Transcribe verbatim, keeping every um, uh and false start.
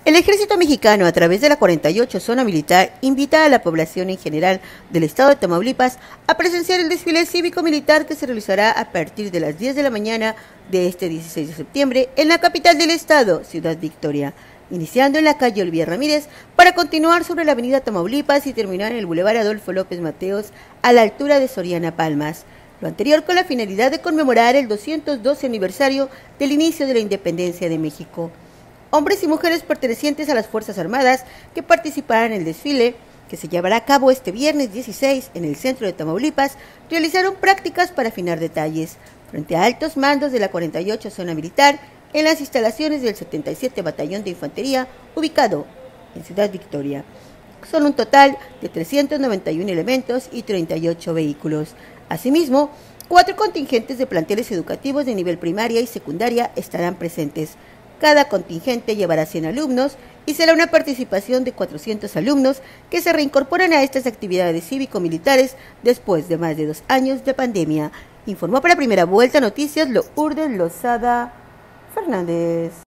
El ejército mexicano, a través de la cuarenta y ocho Zona Militar, invita a la población en general del estado de Tamaulipas a presenciar el desfile cívico-militar que se realizará a partir de las diez de la mañana de este dieciséis de septiembre en la capital del estado, Ciudad Victoria, iniciando en la calle Olvía Ramírez para continuar sobre la avenida Tamaulipas y terminar en el bulevar Adolfo López Mateos a la altura de Soriana Palmas. Lo anterior con la finalidad de conmemorar el doscientos doce aniversario del inicio de la independencia de México. Hombres y mujeres pertenecientes a las Fuerzas Armadas que participarán en el desfile, que se llevará a cabo este viernes dieciséis en el centro de Tamaulipas, realizaron prácticas para afinar detalles frente a altos mandos de la cuarenta y ocho Zona Militar en las instalaciones del setenta y siete Batallón de Infantería, ubicado en Ciudad Victoria. Son un total de trescientos noventa y uno elementos y treinta y ocho vehículos. Asimismo, cuatro contingentes de planteles educativos de nivel primaria y secundaria estarán presentes. Cada contingente llevará cien alumnos y será una participación de cuatrocientos alumnos que se reincorporan a estas actividades cívico-militares después de más de dos años de pandemia. Informó para Primera Vuelta Noticias Lourdes Lozada Fernández.